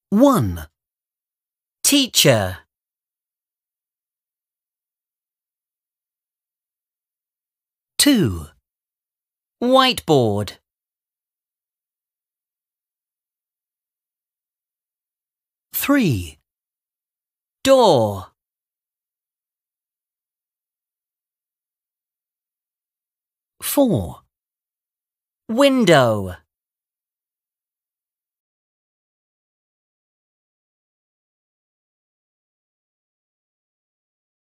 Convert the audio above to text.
1. Teacher. 2. Whiteboard. 3. Door. 4. Window.